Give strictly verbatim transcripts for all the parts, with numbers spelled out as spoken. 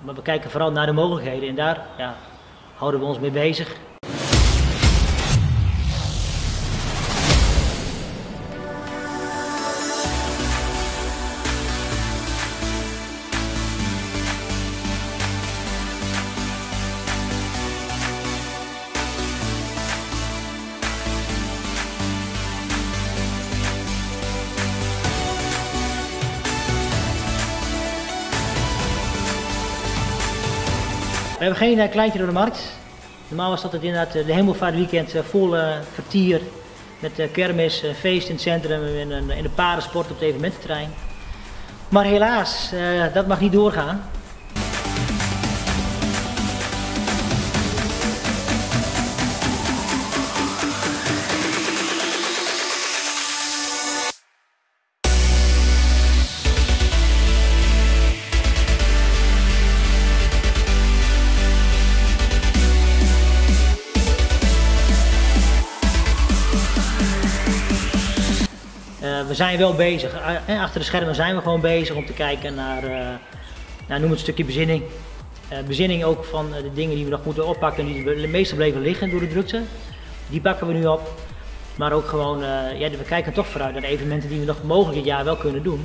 Maar we kijken vooral naar de mogelijkheden en daar ja, houden we ons mee bezig. We hebben geen uh, kleintje door de markt. Normaal was dat het inderdaad de hemelvaartweekend uh, vol uh, vertier met uh, kermis, uh, feest in het centrum en, en, en de paardensport op het evenemententerrein. Maar helaas, uh, dat mag niet doorgaan. Uh, we zijn wel bezig, uh, achter de schermen zijn we gewoon bezig om te kijken naar, uh, nou, noem het een stukje bezinning. Uh, bezinning ook van uh, de dingen die we nog moeten oppakken, die meestal bleven liggen door de drukte. Die pakken we nu op. Maar ook gewoon, uh, ja, we kijken toch vooruit naar de evenementen die we nog mogelijk dit jaar wel kunnen doen.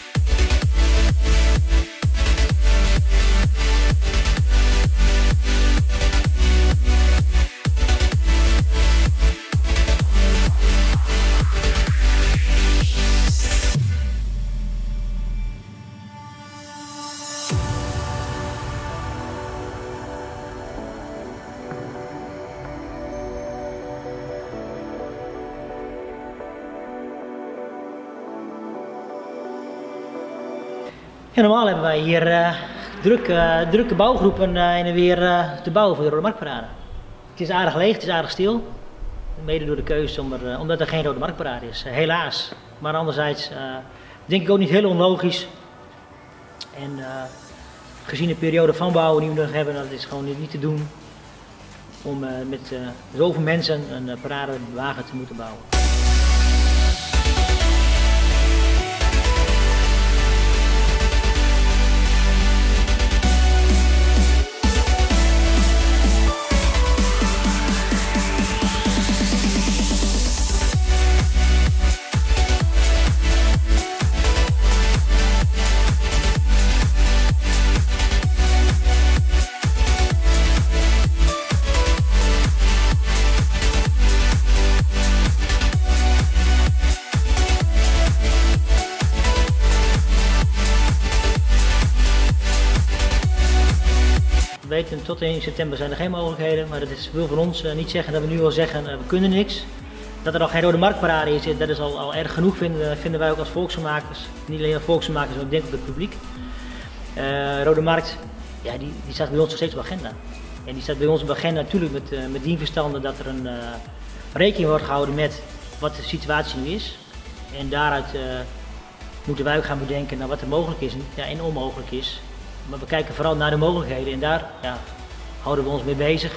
Ja, normaal hebben wij hier uh, druk, uh, drukke bouwgroepen uh, heen en weer uh, te bouwen voor de Rode Marktparade. Het is aardig leeg, het is aardig stil. Mede door de keuze om er, uh, omdat er geen Rode Marktparade is, uh, helaas. Maar anderzijds uh, denk ik ook niet heel onlogisch. En uh, gezien de periode van bouwen die we nog hebben, dat is gewoon niet, niet te doen om uh, met uh, zoveel mensen een uh, paradewagen te moeten bouwen. We weten, tot één september zijn er geen mogelijkheden, maar dat is, wil voor ons uh, niet zeggen dat we nu al zeggen uh, we kunnen niks. Dat er al geen Rode Marktparade is, dat is al, al erg genoeg, vinden, vinden wij ook als volksvermakers. Niet alleen als volksvermakers, maar ik denk ook het publiek. Uh, Rode Markt, ja, die, die staat bij ons nog steeds op de agenda. En die staat bij ons op de agenda natuurlijk met, uh, met die verstanden dat er een uh, rekening wordt gehouden met wat de situatie nu is. En daaruit uh, moeten wij ook gaan bedenken naar wat er mogelijk is ja, en onmogelijk is. Maar we kijken vooral naar de mogelijkheden en daar ja, houden we ons mee bezig.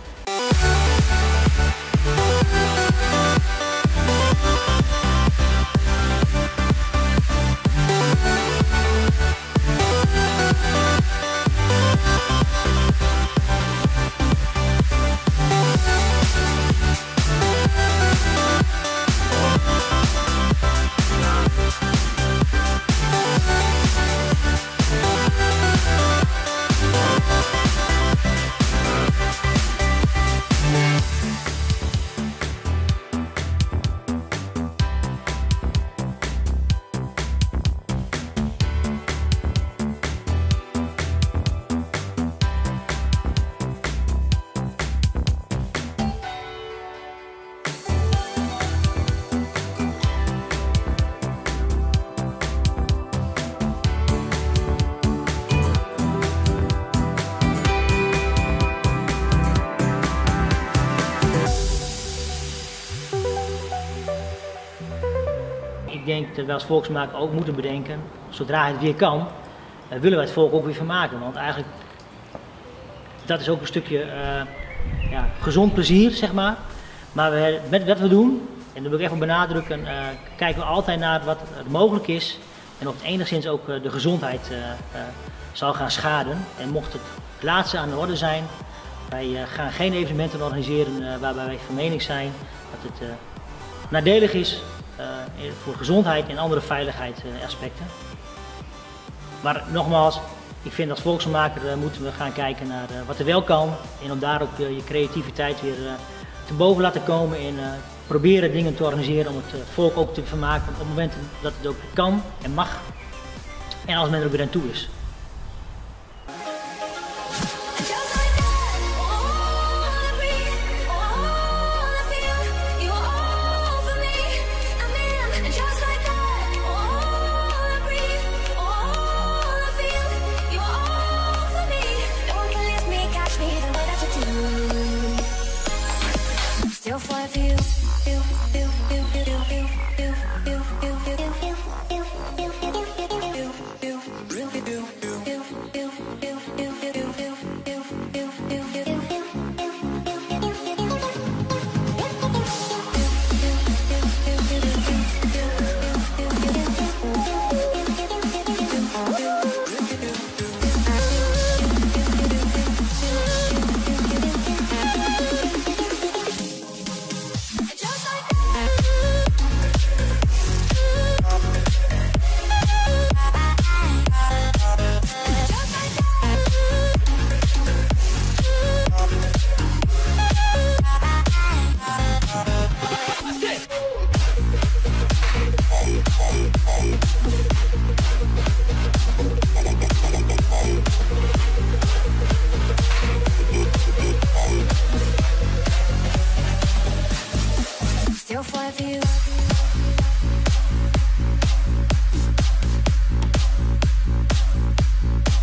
Ik denk dat we als volksvermaker ook moeten bedenken, zodra het weer kan, uh, willen wij het volk ook weer vermaken. Want eigenlijk, dat is ook een stukje uh, ja, gezond plezier, zeg maar. Maar we, met wat we doen, en dat wil ik even benadrukken, uh, kijken we altijd naar wat mogelijk is. en of het enigszins ook uh, de gezondheid uh, uh, zal gaan schaden. En mocht het laatste aan de orde zijn, wij uh, gaan geen evenementen organiseren uh, waarbij wij van mening zijn dat het uh, nadelig is uh, voor gezondheid en andere veiligheidsaspecten. Maar nogmaals, ik vind als volksvermaker uh, moeten we gaan kijken naar uh, wat er wel kan en om daar ook uh, je creativiteit weer uh, te boven laten komen en uh, proberen dingen te organiseren om het uh, volk ook te vermaken op momenten dat het ook kan en mag en als men er ook weer aan toe is.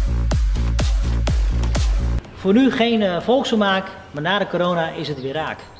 Voor nu geen uh, volksvermaak, maar na de corona is het weer raak.